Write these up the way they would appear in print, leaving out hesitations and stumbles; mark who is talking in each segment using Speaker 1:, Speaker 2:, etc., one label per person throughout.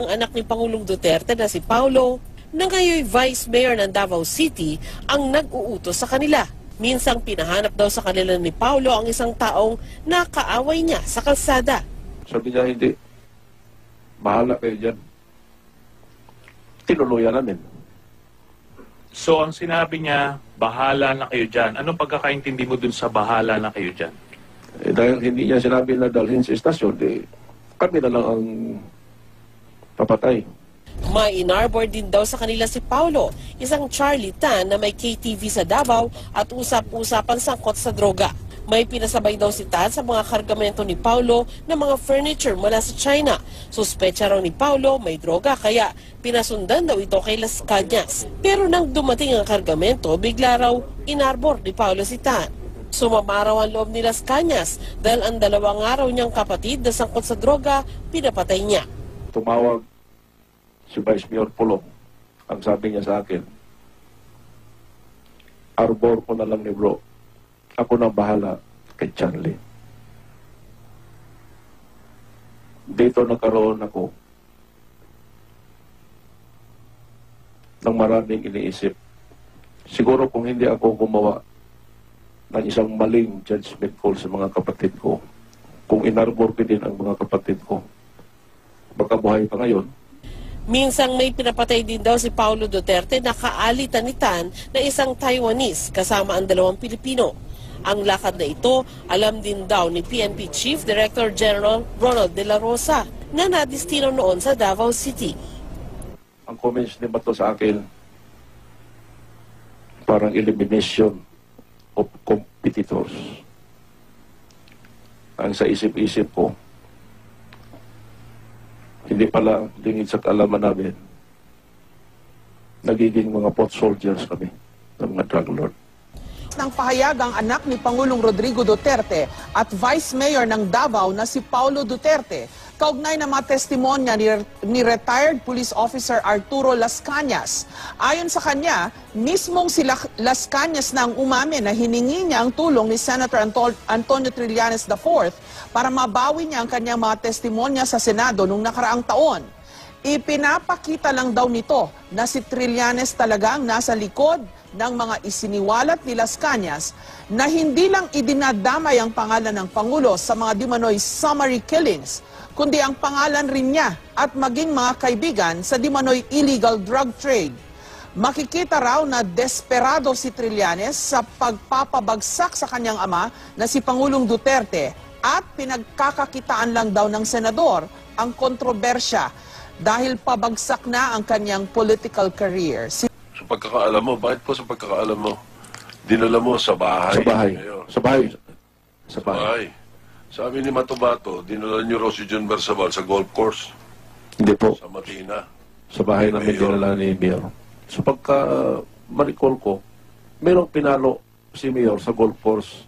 Speaker 1: ang anak ni Pangulong Duterte na si Paulo, na ngayon Vice Mayor ng Davao City, ang nag-uutos sa kanila. Minsang pinahanap daw sa kanila ni Paulo ang isang taong nakaaway niya sa kalsada.
Speaker 2: Sabi niya, hindi. Bahala kayo dyan. Tinuluyan namin.
Speaker 3: So, ang sinabi niya, bahala na kayo dyan. Anong pagkakaintindi mo dun sa bahala na kayo dyan?
Speaker 2: Dahil hindi niya sinabi na dalhin sa istasyon, kami na lang ang papatay.
Speaker 1: May inarbor din daw sa kanila si Paulo, isang Charlie Tan na may KTV sa Davao at usap-usapan sangkot sa droga. May pinasabay daw si Tan sa mga kargamento ni Paulo na mga furniture mula sa China. Suspecha raw ni Paulo may droga kaya pinasundan daw ito kay Las Cañas. Pero nang dumating ang kargamento, bigla raw inarbor ni Paulo si Tan. Sumama raw ang loob ni Las Cañas dahil ang dalawang araw niyang kapatid na sangkot sa droga, pinapatay niya.
Speaker 2: Tumawag si Vice Mayor Pulong. Ang sabi niya sa akin, arbor ko na lang ni bro. Ako na bahala kay Charlie. Dito nagkaroon ako ng maraming iniisip. Siguro kung hindi ako gumawa ng isang maling judgment call sa mga kapatid ko, kung inarbor ko din ang mga kapatid ko, baka buhay pa ngayon.
Speaker 1: Minsang may pinapatay din daw si Paulo Duterte na kaalitan ni Tan na isang Taiwanese kasama ang dalawang Pilipino. Ang lakad na ito, alam din daw ni PNP Chief Director General Ronald De La Rosa na nadistino noon sa Davao City.
Speaker 2: Ang comments ni Bato sa akin, parang elimination of competitors. Ang sa isip-isip ko, hindi pala lingid sa kaalaman namin, nagiging mga pot soldiers kami ng mga drug lord.
Speaker 4: Nang pahayag ang anak ni Pangulong Rodrigo Duterte at Vice Mayor ng Davao na si Paulo Duterte, kaugnay ng mga testimonya ni retired police officer Arturo Las Cañas. Ayon sa kanya, mismong si Las Cañas na ang umamin na hiningi niya ang tulong ni Senator Antonio Trillanes IV para mabawi niya ang kanyang mga testimonya sa Senado noong nakaraang taon. Ipinapakita lang daw nito na si Trillanes talagang nasa likod ng mga isiniwalat ni Las Cañas na hindi lang idinadamay ang pangalan ng Pangulo sa mga dimanoy summary killings, kundi ang pangalan rin niya at maging mga kaibigan sa dimanoy illegal drug trade. Makikita raw na desperado si Trillanes sa pagpapabagsak sa kanyang ama na si Pangulong Duterte at pinagkakakitaan lang daw ng senador ang kontrobersya dahil pabagsak na ang kanyang political career.
Speaker 5: Sa pagkakaalam mo, bakit po sa pagkakaalam mo, dinala mo sa bahay?
Speaker 2: Sa bahay. Sa bahay.
Speaker 5: Sa bahay. Sabi ni Matubato, dinala niyo raw si John Bersabal sa golf course.
Speaker 2: Hindi po.
Speaker 5: Sa Matina.
Speaker 2: Sa bahay namin dinala ni Mayor. So pagka ma-recall ko, mayroong pinalo si Mayor sa golf course,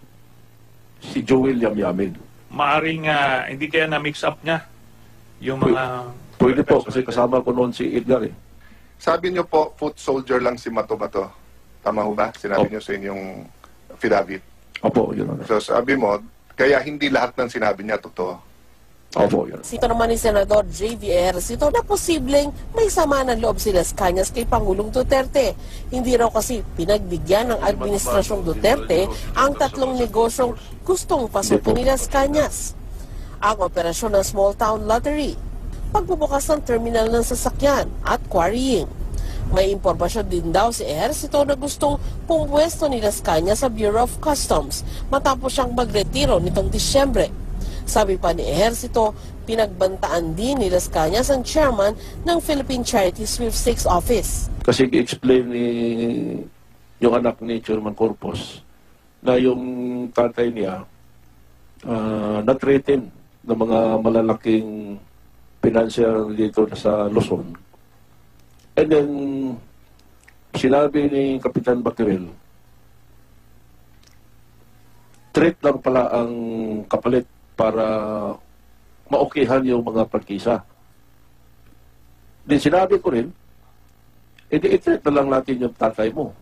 Speaker 2: si Joel Yamyamin.
Speaker 3: Maaring hindi kaya na-mix up niya yung mga...
Speaker 2: Pwede po, kasi kasama ko noon si Edgar eh.
Speaker 6: Sabi niyo po, foot soldier lang si Matubato. Tama ho ba? Sinabi niyo sa inyong affidavit.
Speaker 2: Opo, yun ano.
Speaker 6: So sabi mo, kaya hindi lahat ng sinabi niya totoo.
Speaker 2: Opo, yun.
Speaker 1: Sito naman ni Senador J.V. Sito na posibleng may sama ng loob si Las Cañas kay Pangulong Duterte. Hindi raw kasi pinagbigyan ng Administrasyong Duterte ang tatlong negosyong gustong pasukin ni Las Cañas. Ang operasyon ng Small Town Lottery, pagbubukas ng terminal ng sasakyan at quarrying. May impormasyon din daw si Ejercito na gustong pumwesto ni Las Cañas sa Bureau of Customs matapos siyang magretiro nitong Disyembre. Sabi pa ni Ejercito, pinagbantaan din ni Las Cañas ang chairman ng Philippine Charity Sweepstakes Office.
Speaker 2: Kasi i-explain ni yung anak ni Chairman Corpus na yung tatay niya na-threaten ng mga malalaking financial dito sa Luzon. And then, sinabi ni Kapitan Bakirel, threat lang pala ang kapalit para maokihan yung mga prangkisa. Then sinabi ko rin, i-threat na lang natin yung tatay mo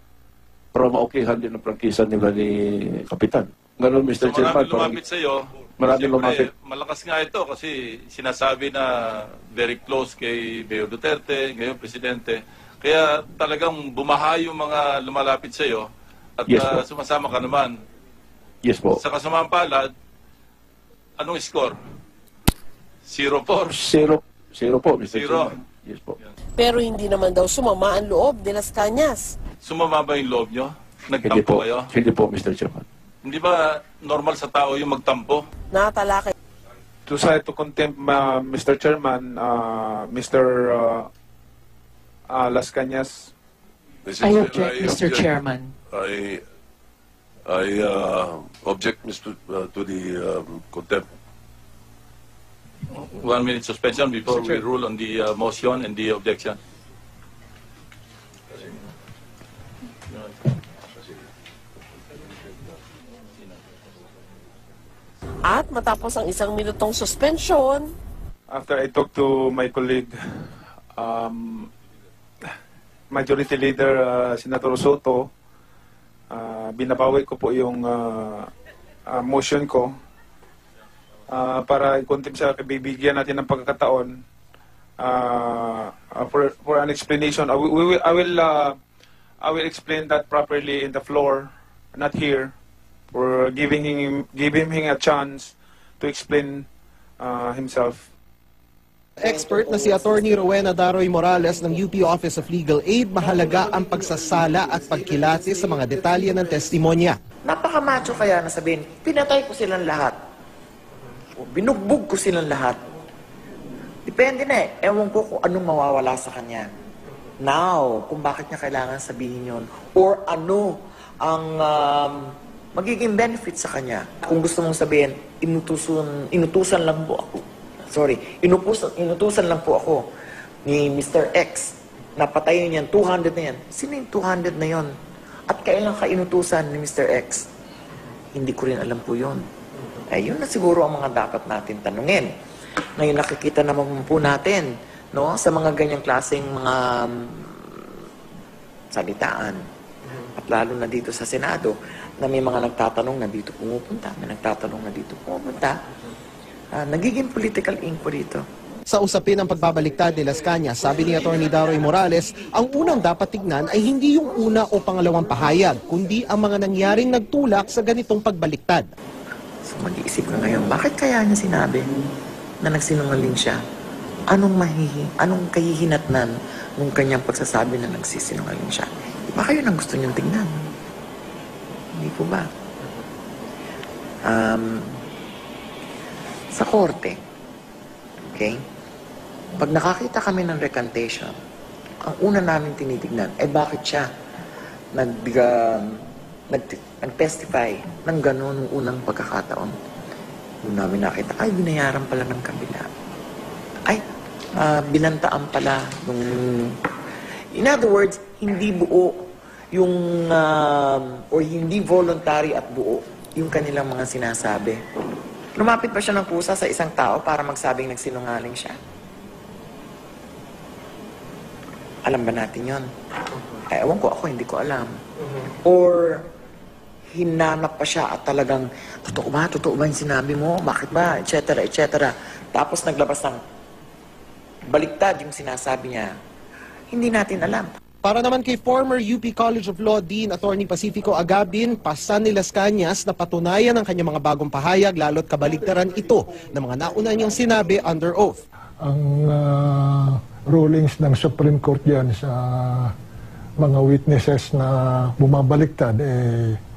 Speaker 2: para maokihan din ang prangkisa nila ni Kapitan. Ganun, Mr.
Speaker 5: So
Speaker 2: Chairman.
Speaker 5: marami lumapit sa iyo,
Speaker 2: Marami lumapit.
Speaker 7: Malakas nga ito kasi sinasabi na very close kay Mayor Duterte, ngayon Presidente. Kaya talagang bumaha yung mga lumalapit sa iyo at
Speaker 2: Yes, po.
Speaker 7: sumasama ka naman.
Speaker 2: Yes po.
Speaker 7: Sa kasamaang palad, anong score? 0-4.
Speaker 2: Zero po, Mr.
Speaker 7: Zero.
Speaker 2: Chairman. Yes po.
Speaker 1: Pero hindi naman daw sumama ang loob de Las Cañas.
Speaker 7: Sumama ba yung loob nyo?
Speaker 2: Hindi
Speaker 7: Nagtampo
Speaker 2: po.
Speaker 7: kayo?
Speaker 2: Hindi po, Mr. Chairman.
Speaker 7: Hindi ba normal sa tao yung magtampo?
Speaker 1: Natalakay
Speaker 8: To cite to contempt, Mr. Chairman, Mr. Las Cañas.
Speaker 9: I object, Mr. Chairman.
Speaker 5: I object, Mr. To the contempt.
Speaker 7: 1 minute suspension before we rule on the motion and the objection.
Speaker 1: at matapos ang 1 minutong suspension,
Speaker 8: After I talked to my colleague, Majority Leader Senator Soto, binabawi ko po yung motion ko para i-contempt siya, bibigyan natin ng pagkakataon for an explanation. I will explain that properly in the floor, not here, for giving him a chance to explain himself.
Speaker 10: Expert na si Attorney Rowena Daroy Morales ng UP Office of Legal Aid, mahalaga ang pagsasala at pagkilati sa mga detalye ng testimonya.
Speaker 9: Napakamacho kaya na sabihin, pinatay ko silang lahat. O binugbog ko silang lahat. Depende na eh. Ewan ko kung anong mawawala sa kanya. Now, kung bakit niya kailangan sabihin yon or ano ang magiging benefit sa kanya. Kung gusto mong sabihin, inutusan lang po ako. Inutusan lang po ako ni Mr. X na patayin yan, 200 na yan. Sino yung 200 na yon? At kailan ka inutusan ni Mr. X? Hindi ko rin alam po yun. Yun na siguro ang mga dapat natin tanungin. Ngayon nakikita naman po natin, no, sa mga ganyang klaseng mga salitaan. At lalo na dito sa Senado, na may mga nagtatanong na dito pumupunta, may nagtatanong na dito pumupunta. Nagiging political inquiry ito.
Speaker 10: Sa usapin ng pagbabaliktad ni Las Cañas, sabi ni Attorney Daroy Morales, ang unang dapat tignan ay hindi yung una o pangalawang pahayag, kundi ang mga nangyaring nagtulak sa ganitong pagbaliktad.
Speaker 9: So mag-iisip ka ngayon, bakit kaya niya sinabi na nagsinungaling siya? Anong kahihinatnan ng kanyang pagsasabi na nagsisinungaling siya? Baka yun ang gusto niyong tingnan. Hindi po ba? Sa korte, okay? Pag nakakita kami ng recantation, ang una namin tinitignan ay bakit siya nag-testify ng gano'n nung unang pagkakataon. Doon namin nakita, ay, binayaran pala ng kabila. Ay, binantaan pala nung... In other words, hindi buo yung... or hindi voluntary at buo yung kanilang mga sinasabi. Lumapit pa siya ng kusa sa isang tao para magsabing nagsinungaling siya. Alam ba natin yon? Ewan ko, ako hindi ko alam. Or hinanap pa siya at talagang, totoo ba yung sinabi mo? Bakit ba? Etc. etc. Tapos naglabas ng baliktad yung sinasabi niya. Hindi natin alam.
Speaker 10: Para naman kay former UP College of Law Dean Attorney Pacifico Agabin, pasa ni Las Cañas na patunayan ang kanyang mga bagong pahayag lalo't kabaligtaran ito ng mga nauna niyang sinabi under oath.
Speaker 11: Ang rulings ng Supreme Court yan sa mga witnesses na bumabaliktad,